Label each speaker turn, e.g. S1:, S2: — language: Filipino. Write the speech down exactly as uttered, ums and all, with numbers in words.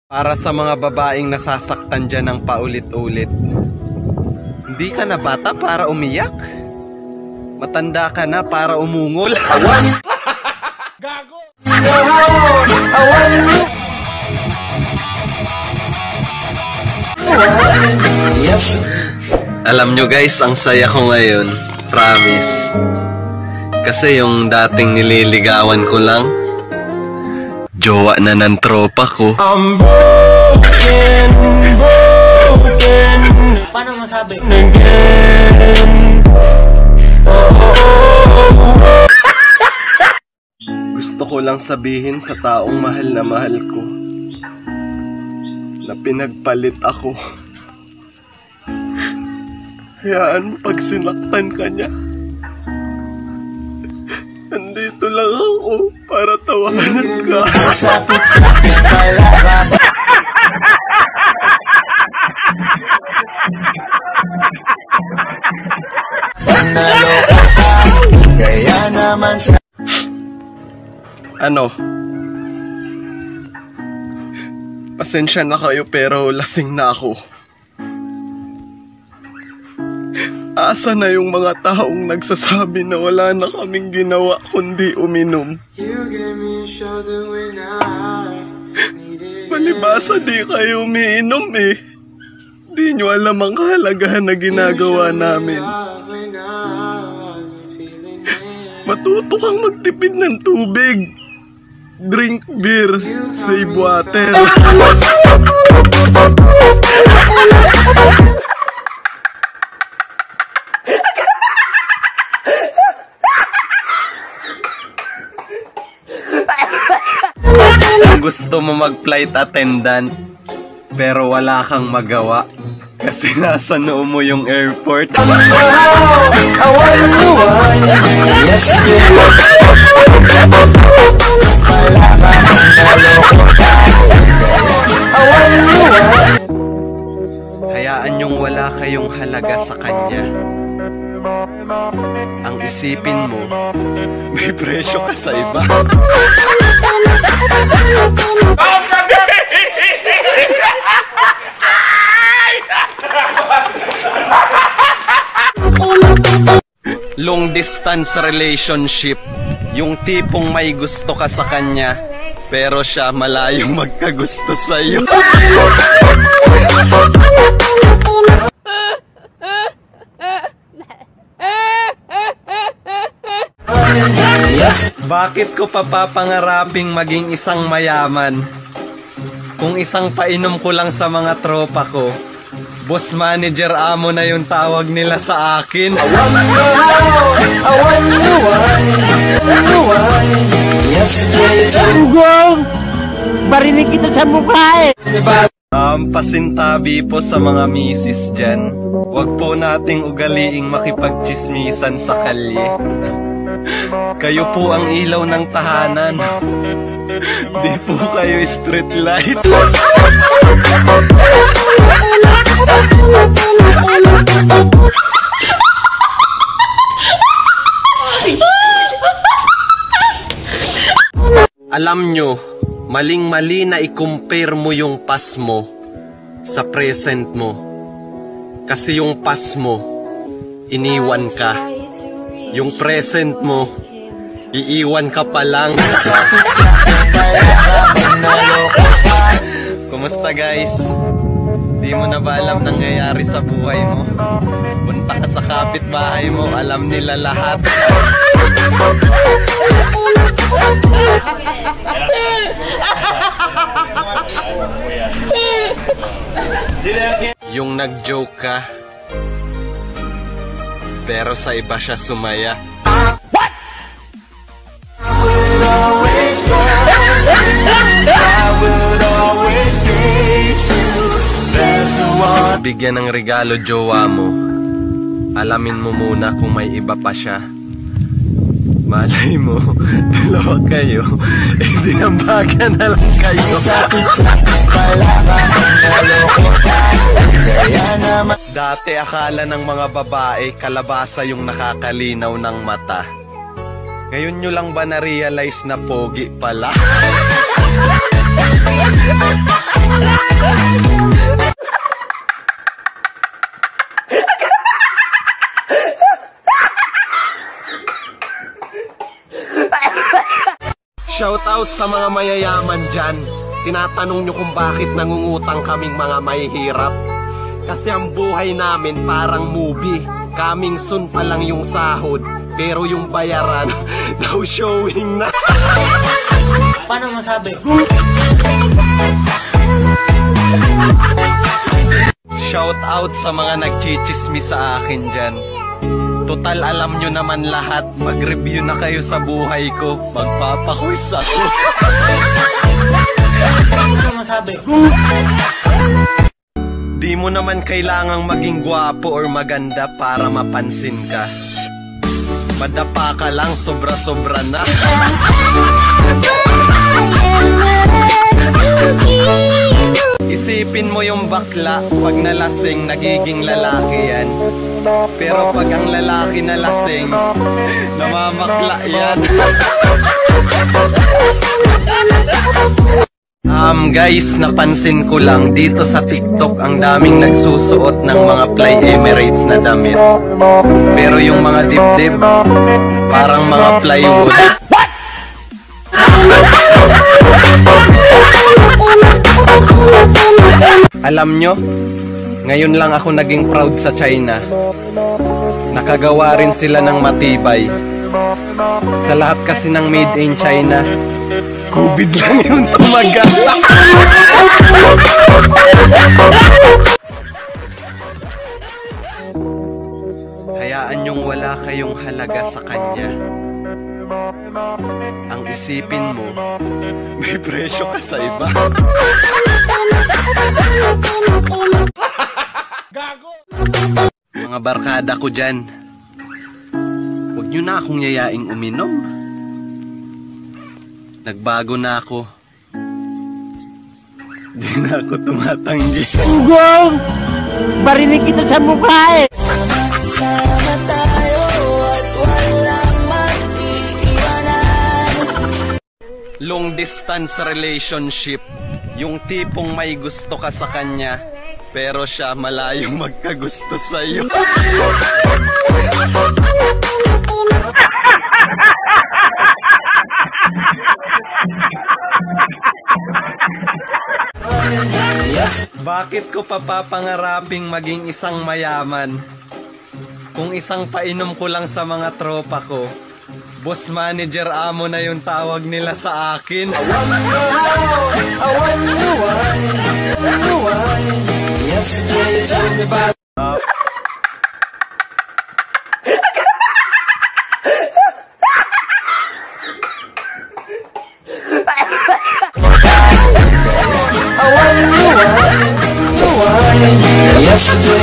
S1: Para sa mga babaeng nasasaktan dyan ng paulit-ulit, hindi ka na bata para umiyak. Matanda ka na para umungol. Gago! Alam nyo guys, ang saya ko ngayon. Promise. Kasi yung dating nililigawan ko lang, jowa na ng tropa ko. I'm broken, broken.
S2: Paano masabi?
S1: Gusto ko lang sabihin sa taong mahal na mahal ko na pinagpalit ako. Hayaan mo pag sinaktan ka niya. Nandito lang ako para tawanan ka.
S2: Kaya naman sa...
S1: Ano? Pasensya na kayo pero lasing na ako. Asa na yung mga taong nagsasabi na wala na kaming ginawa kundi uminom? Palibasa di kayo umiinom eh. Di nyo alam ang kahalagahan na ginagawa namin. Matuto kang magtipid ng tubig. Drink beer, save water. Gusto mo mag-flight attendant pero wala kang magawa kasi nasa noo mo yung airport. Hayaan yung wala kayong halaga sa kanya. Ang isipin mo, may presyo ka sa iba. Long distance relationship, yung tipong may gusto ka sa kanya pero siya malayong magkagusto sa iyo. Bakit ko papapangaraping maging isang mayaman kung isang painom ko lang sa mga tropa ko? Boss manager amo na yung tawag nila sa akin.
S2: Tunggong! Barinig kita sa mukha eh!
S1: Um, pasintabi po sa mga misis dyan. Huwag po nating ugaliing makipagchismisan sa kalye. Kayo po ang ilaw ng tahanan. Di po kayo street light. Alam nyo, maling-mali na i-compare mo yung past mo sa present mo. Kasi yung past mo, iniwan ka. Yung present mo, iiwan ka pa lang. Kumusta guys? Di mo na ba alam nangyayari sa buhay mo? Punta ka sa kapitbahay mo, alam nila lahat. Yung nag-joke ka pero sa iba siya sumaya. What? Bigyan ng regalo jowa mo. Alamin mo muna kung may iba pa siya. Malay mo, dalawa kayo, eh dinambagan na lang kayo. Dati akala ng mga babae, kalabasa yung nakakalinaw ng mata. Ngayon nyo lang ba na-realize na pogi pala? Shoutout sa mga mayayaman dyan. Tinatanong nyo kung bakit nangungutang kaming mga mahihirap. Kasi ang buhay namin parang movie. Coming soon pa lang yung sahod, pero yung bayaran now showing na.
S2: Paano masabi?
S1: Shoutout sa mga nagchichismis sa akin dyan. Total alam nyo naman lahat. Mag-review na kayo sa buhay ko. Magpapaquiz ako.
S2: Paano masabi?
S1: Di mo naman kailangang maging gwapo or maganda para mapansin ka. Madapa ka lang, sobra-sobra na. Isipin mo yung bakla, pag nalasing, nagiging lalaki yan. Pero pag ang lalaki nalasing, namamakla yan. Um, guys, napansin ko lang dito sa TikTok ang daming nagsusuot ng mga Fly Emirates na damit. Pero yung mga dibdib, parang mga plywood. What? Alam nyo, ngayon lang ako naging proud sa China. Nakagawa rin sila ng matibay. Sa lahat kasi ng made in China, COVID lang yung tumagal. Hayaan niyong wala kayong halaga sa kanya. Ang isipin mo, may presyo ka sa iba. Mga barkada ko dyan, huwag niyo na akong yayaing uminom. Nagbago na ako. Di na ako tumatanggi.
S2: Ugong! Barinig kita sa mukha eh!
S3: Sama tayo at walang mag-iiwanan.
S1: Long distance relationship. Yung tipong may gusto ka sa kanya, pero siya malayong magkagusto sa'yo. Bakit ko papapangaraping maging isang mayaman? Kung isang painom ko lang sa mga tropa ko, boss manager amo na yung tawag nila sa akin. Uh,
S3: Yes,